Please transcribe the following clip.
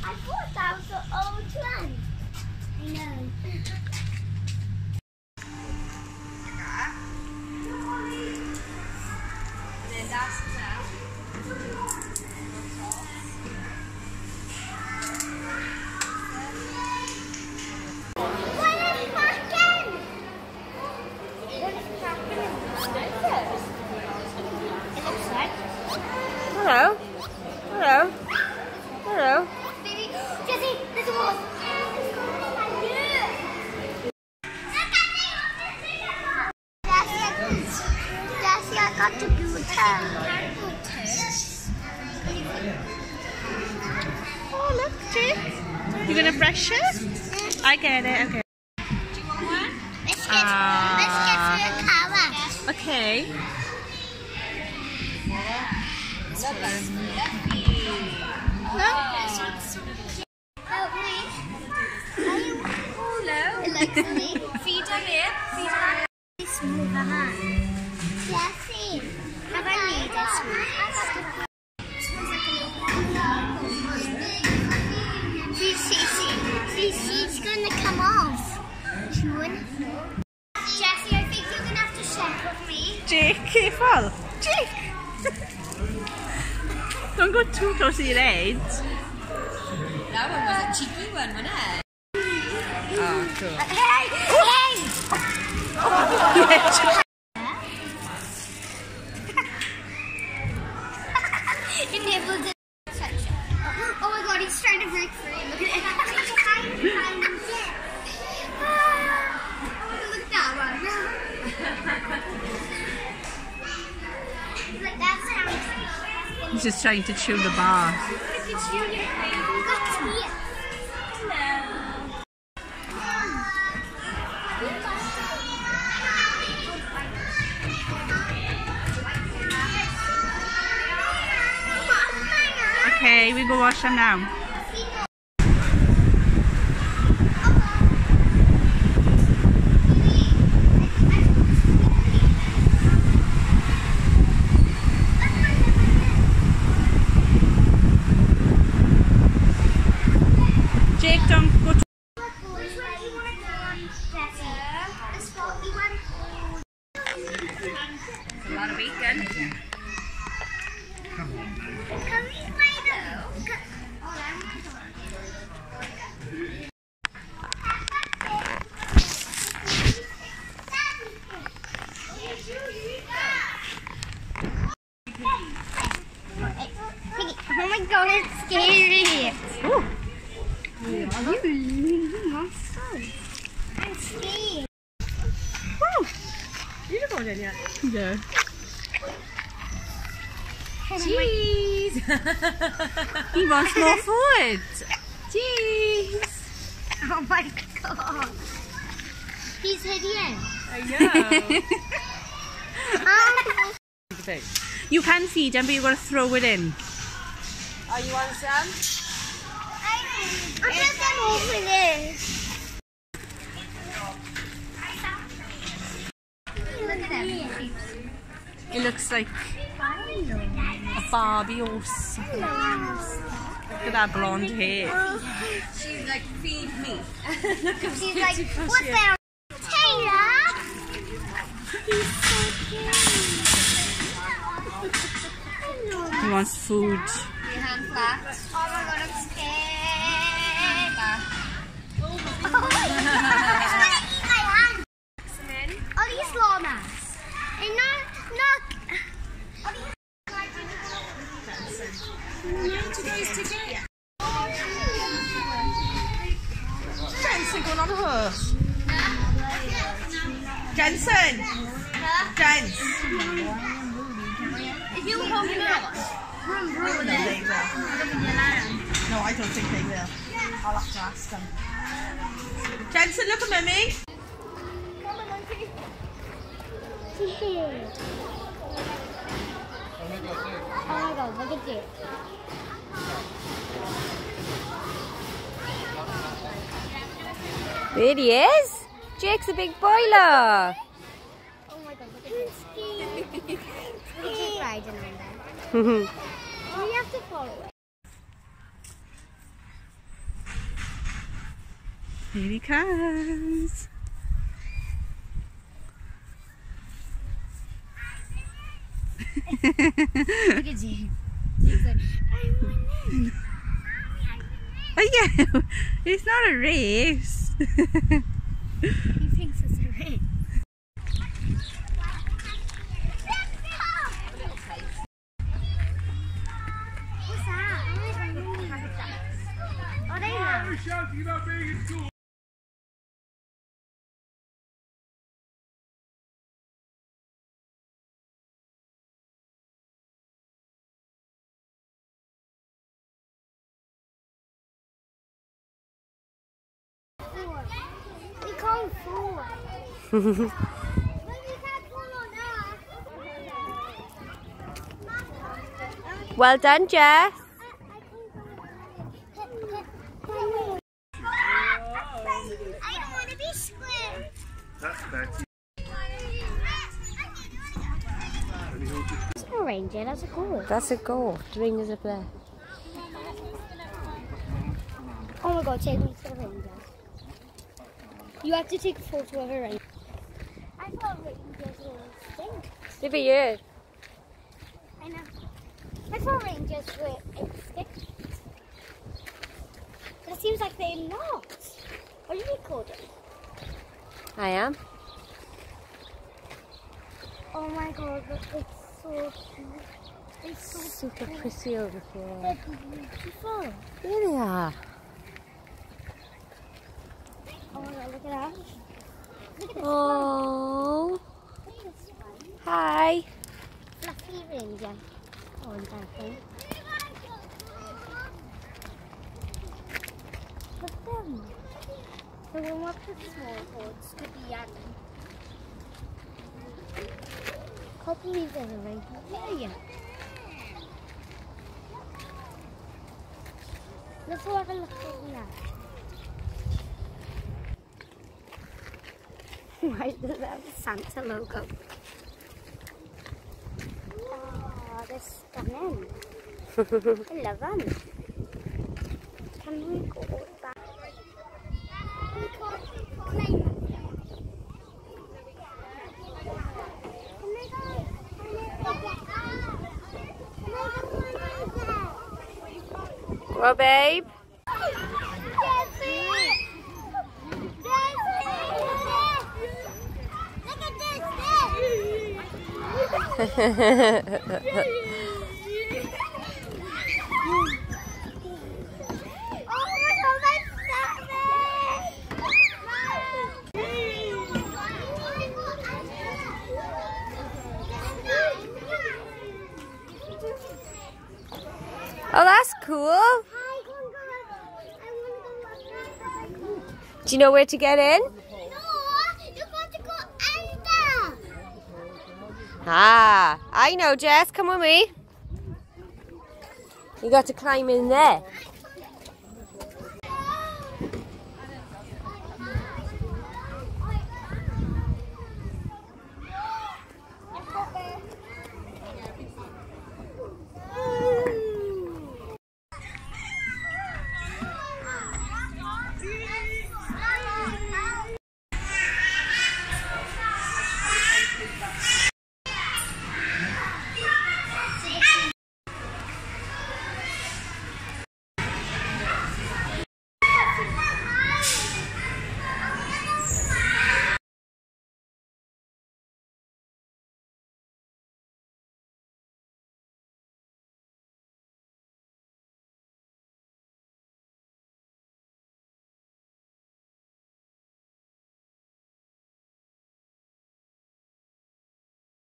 I thought that was the old one. I know. And then that's now. Hello. Hello. Hello. Jessie, there's a wolf. Jessie, I got the computer. Oh, look, Jake. You gonna brush it? I get it. Okay. Do you want one? Let's get to the car. Okay. Help me. Hello. Like me. Feed her in. Feed her in. Smooth, Jessie, have I made it smooth? She's gonna come off. She wouldn't. Jessie, I think you're gonna have to share with me. Jake, careful. Jake. Don't go too close to your legs. That one was a cheeky one, wasn't it? Oh, cool. Hey! He nibbled it. Oh my god, he's trying to break free. Look at it. Look at that one. Like that sounds. He's just trying to chew the bar. Look at you, you got teeth. Okay, we go wash them now. Jake, don't go to... A lot of bacon. Oh my god, it's scary. Ooh. I'm scared. Woo. You didn't go in yet? Yeah. Cheese! He wants more food. Cheese. Oh my god. He's hideous. I know. You can feed him, but you've got to throw it in. Oh, you want some? I'm just gonna open it. Look at that. It looks like a Barbie or something. Look at that blonde hair. She's like, feed me. She's like, what's that? Taylor! He's so cute. He wants food. Your hand flat. Oh my god, I'm scared. Flat. Oh, it's gonna eat my hand. Are these llamas? And not. Today's ticket. Jensen going on a horse. Jensen! Jens! If you hold me out, No, I don't think they will. I'll have to ask them. Jensen, look at Mummy. come on, monkey. Oh my god, look at you. There he is. Jake's a big boiler. Oh my god, look at this. We're just riding on there. We have to follow it. Here he comes. Look at you. He's like, I won it. Oh yeah, it's not a race. He thinks it's a race. What's that? Oh, they know. Shouting about being in school. We can't forward. Well done, Jess. I don't want to be square. That's Betty. It's a ranger, that's a goal. That's a goal. The ringers up there. Oh my god, take me to the ranger. You have to take a photo of a ranger. I thought rangers were extinct. Give a year. I know. I thought rangers were extinct. But it seems like they're not. What are you recording? I am. Oh my god, look, it's so cute. It's so Super cute. pretty over here. They're beautiful. Here they are. Oh my god, look at that. Look at this Oh. one. Look at this one. Hi. Fluffy ranger. Orange, I think. Look at them. The one with the small horns could be yellow. Can't believe there's a ranger there. Let's have a look at that. Why does it have the Santa logo? Oh, they're stunning. I love them. Can we go back? We can't play them. Well, babe. Oh, that's cool. Do you know where to get in? No, you got to go under. Ah, I know, Jess. Come with me. You got to climb in there.